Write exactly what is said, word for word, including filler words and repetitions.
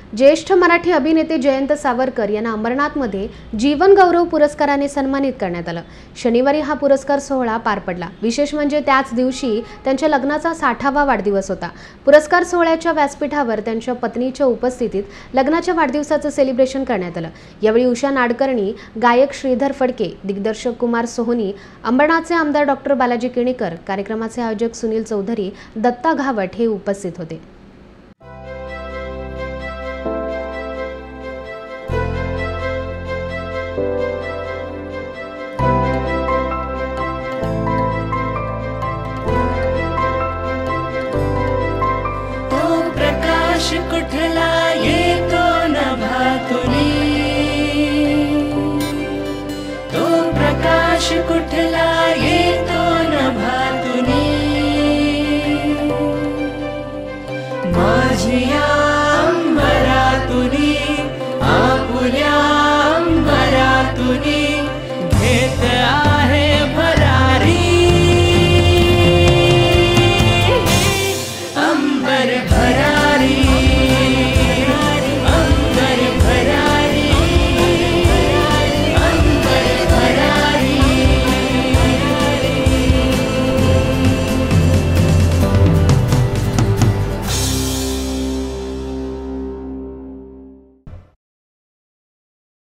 ज्येष्ठ मराठी अभिनेते जयंत सावरकर यांना अंबरनाथमध्ये जीवन गौरव पुरस्काराने सन्मानित करण्यात आलं। शनिवारी हा पुरस्कार सोहळा पार पडला। विशेष म्हणजे त्याच दिवशी त्यांच्या लग्नाचा साठावा वाढदिवस होता। पुरस्कार सोहळ्याच्या व्यासपीठावर त्यांच्या पत्नीच्या उपस्थितीत लग्नाच्या वाढदिवसाचं सेलिब्रेशन करण्यात आलं। यावेळी उषा नाडकर्णी, गायक श्रीधर फडके, दिग्दर्शक कुमार सोहनी, अंबरनाथचे आमदार डॉक्टर बालाजी किणीकर, कार्यक्रमाचे आयोजक सुनील चौधरी, दत्ता घावट हे उपस्थित होते। कुठला येतो नभातुनी, तो प्रकाश कुठला येतो नभातुनी, माझी